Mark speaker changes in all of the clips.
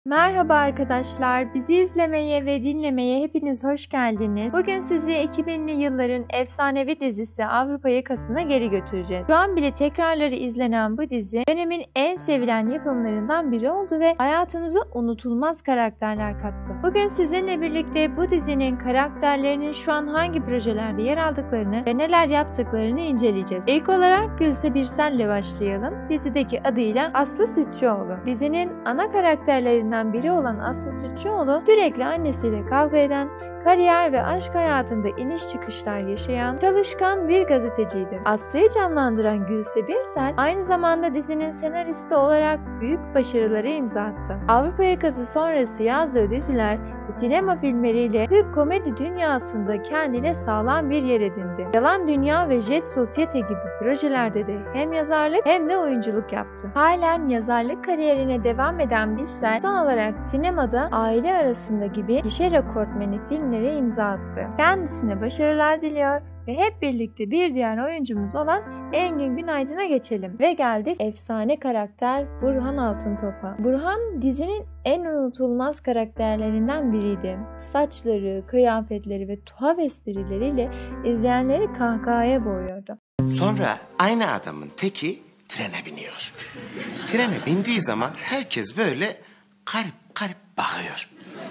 Speaker 1: Merhaba arkadaşlar, bizi izlemeye ve dinlemeye hepiniz hoş geldiniz. Bugün sizi 2000'li yılların efsanevi dizisi Avrupa Yakası'na geri götüreceğiz. Şu an bile tekrarları izlenen bu dizi dönemin en sevilen yapımlarından biri oldu ve hayatımıza unutulmaz karakterler kattı. Bugün sizinle birlikte bu dizinin karakterlerinin şu an hangi projelerde yer aldıklarını ve neler yaptıklarını inceleyeceğiz. İlk olarak Gülse Birsel'le başlayalım. Dizideki adıyla Aslı Sütçüoğlu. Dizinin ana karakterlerinden biri olan Aslı Sütçüoğlu sürekli annesiyle kavga eden, kariyer ve aşk hayatında iniş çıkışlar yaşayan çalışkan bir gazeteciydi. Aslı'yı canlandıran Gülse Birsel aynı zamanda dizinin senaristi olarak büyük başarılara imza attı. Avrupa Yakası sonrası yazdığı diziler ve sinema filmleriyle Türk komedi dünyasında kendine sağlam bir yer edindi. Yalan Dünya ve Jet Sosyete gibi projelerde de hem yazarlık hem de oyunculuk yaptı. Halen yazarlık kariyerine devam eden Birsel son olarak sinemada Aile Arasında gibi gişe rekortmeni filmlere imza attı. Kendisine başarılar diliyor ve hep birlikte bir diğer oyuncumuz olan Engin Günaydın'a geçelim. Ve geldik efsane karakter Burhan Altıntop'a. Burhan dizinin en unutulmaz karakterlerinden biriydi. Saçları, kıyafetleri ve tuhaf esprileriyle izleyenleri kahkahaya boğuyordu.
Speaker 2: Sonra aynı adamın teki trene biniyor. Trene bindiği zaman herkes böyle garip garip bakıyor.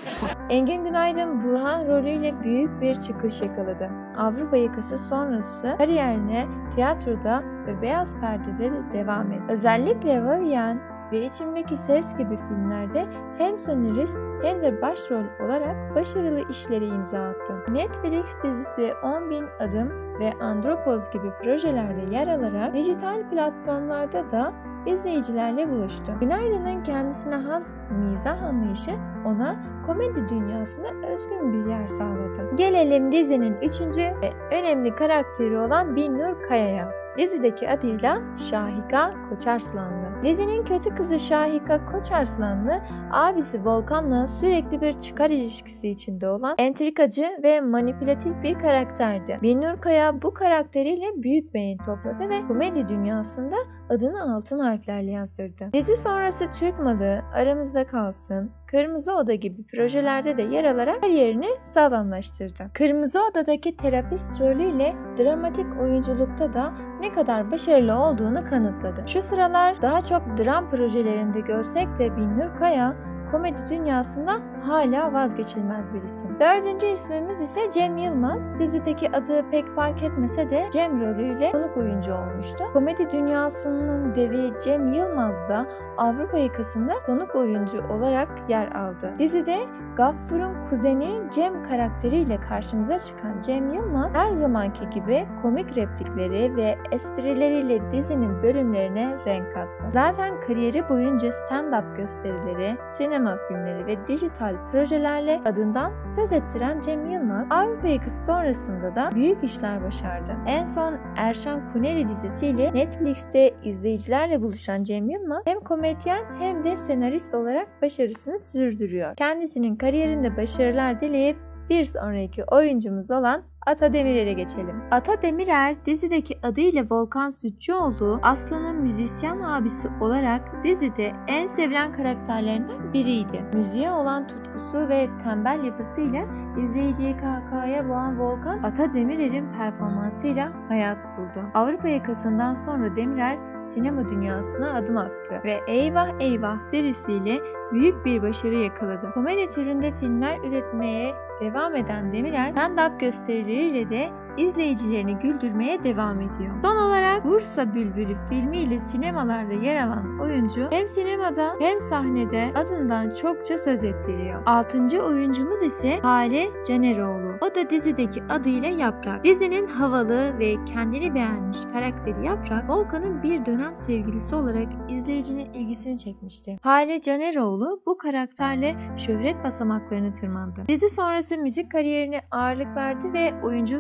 Speaker 1: Engin Günaydın Burhan rolüyle büyük bir çıkış yakaladı. Avrupa Yakası sonrası kariyerine tiyatroda ve beyaz perdede de devam etti. Özellikle Vavien ve İçimdeki Ses gibi filmlerde hem senarist hem de başrol olarak başarılı işlere imza attı. Netflix dizisi 10.000 Adım ve Andropoz gibi projelerde yer alarak dijital platformlarda da izleyicilerle buluştu. Günaydın'ın kendisine has mizah anlayışı ona komedi dünyasında özgün bir yer sağladı. Gelelim dizinin 3. ve önemli karakteri olan Binnur Kaya'ya. Dizideki adıyla Şahika Koçarslanlı. Dizinin kötü kızı Şahika Koçarslanlı, abisi Volkan'la sürekli bir çıkar ilişkisi içinde olan entrikacı ve manipülatif bir karakterdi. Binnur Kaya bu karakteriyle büyük beğeni topladı ve komedi dünyasında adını altın harflerle yazdırdı. Dizi sonrası Türk Malı, Aramızda Kalsın, Kırmızı Oda gibi projelerde de yer alarak kariyerini sağlamlaştırdı. Kırmızı Oda'daki terapist rolüyle dramatik oyunculukta da ne kadar başarılı olduğunu kanıtladı. Şu sıralar daha çok dram projelerinde görsek de Binnur Kaya komedi dünyasında hala vazgeçilmez bir isim. 4. ismimiz ise Cem Yılmaz. Dizideki adı pek fark etmese de Cem rolüyle konuk oyuncu olmuştu. Komedi dünyasının devi Cem Yılmaz da Avrupa Yakası'nda konuk oyuncu olarak yer aldı. Dizide Gaffur'un kuzeni Cem karakteriyle karşımıza çıkan Cem Yılmaz her zamanki gibi komik replikleri ve esprileriyle dizinin bölümlerine renk kattı. Zaten kariyeri boyunca stand-up gösterileri, sinema filmleri ve dijital projelerle adından söz ettiren Cem Yılmaz, Avrupa Yakası sonrasında da büyük işler başardı. En son Erşan Kuneri dizisiyle Netflix'te izleyicilerle buluşan Cem Yılmaz hem komedyen hem de senarist olarak başarısını sürdürüyor. Kendisinin kariyerinde başarılar dileyip bir sonraki oyuncumuz olan Ata Demirer'e geçelim. Ata Demirer dizideki adıyla Volkan Sütçüoğlu, Aslı'nın müzisyen abisi olarak dizide en sevilen karakterlerinden biriydi. Müziğe olan tutkusu ve tembel yapısıyla izleyiciyi kahkahaya boğan Volkan, Ata Demirer'in performansıyla hayat buldu. Avrupa Yakası'ndan sonra Demirer sinema dünyasına adım attı ve Eyvah Eyvah serisiyle büyük bir başarı yakaladı. Komedi türünde filmler üretmeye devam eden Demirer, stand-up gösterileriyle de izleyicilerini güldürmeye devam ediyor. Son olarak Bursa Bülbülü filmiyle sinemalarda yer alan oyuncu hem sinemada hem sahnede adından çokça söz ettiriyor. 6. oyuncumuz ise Hale Caneroğlu. O da dizideki adıyla Yaprak. Dizinin havalı ve kendini beğenmiş karakteri Yaprak, Volkan'ın bir dönem sevgilisi olarak izleyicinin ilgisini çekmişti. Hale Caneroğlu bu karakterle şöhret basamaklarını tırmandı. Dizi sonrası müzik kariyerine ağırlık verdi ve oyunculuk yerine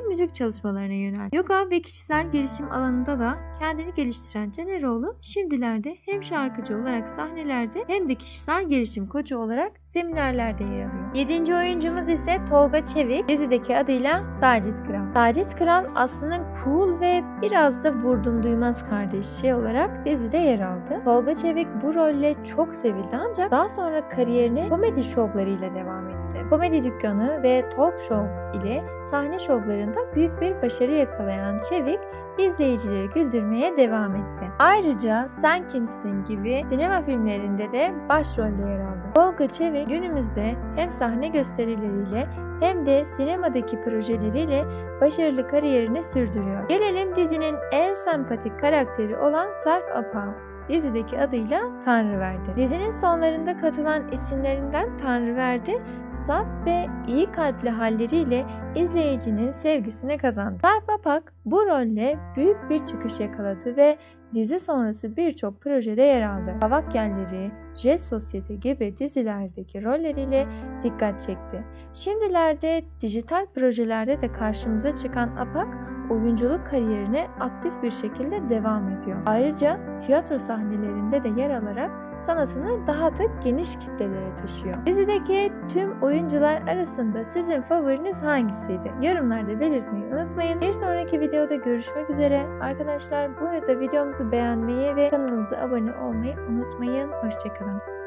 Speaker 1: müzik çalışmalarına yöneldi. Yoga ve kişisel gelişim alanında da kendini geliştiren Caneroğlu şimdilerde hem şarkıcı olarak sahnelerde hem de kişisel gelişim koçu olarak seminerlerde yer alıyor. 7. oyuncumuz ise Tolga Çevik, dizideki adıyla Sacit Kral. Sacit Kral Aslı'nın cool ve biraz da vurdum duymaz kardeşi olarak dizide yer aldı. Tolga Çevik bu rolle çok sevildi ancak daha sonra kariyerine komedi şovlarıyla devam etti. Komedi Dükkanı ve Talk Show ile sahne şovlarında büyük bir başarı yakalayan Çevik, izleyicileri güldürmeye devam etti. Ayrıca Sen Kimsin gibi sinema filmlerinde de başrolde yer aldı. Tolga Çevik günümüzde hem sahne gösterileriyle hem de sinemadaki projeleriyle başarılı kariyerini sürdürüyor. Gelelim dizinin en sempatik karakteri olan Sarp Apağ. Dizideki adıyla Tanrıverdi. Dizinin sonlarında katılan isimlerinden Tanrıverdi, saf ve iyi kalpli halleriyle izleyicinin sevgisini kazandı. Sarp Apak bu rolle büyük bir çıkış yakaladı ve dizi sonrası birçok projede yer aldı. Kavak Yerleri, Jet Sosyete gibi dizilerdeki rolleriyle dikkat çekti. Şimdilerde dijital projelerde de karşımıza çıkan Apak, oyunculuk kariyerine aktif bir şekilde devam ediyor. Ayrıca tiyatro sahnelerinde de yer alarak sanatını daha da geniş kitlelere taşıyor. Dizideki tüm oyuncular arasında sizin favoriniz hangisiydi? Yorumlarda belirtmeyi unutmayın. Bir sonraki videoda görüşmek üzere. Arkadaşlar bu arada videomuzu beğenmeyi ve kanalımıza abone olmayı unutmayın. Hoşçakalın.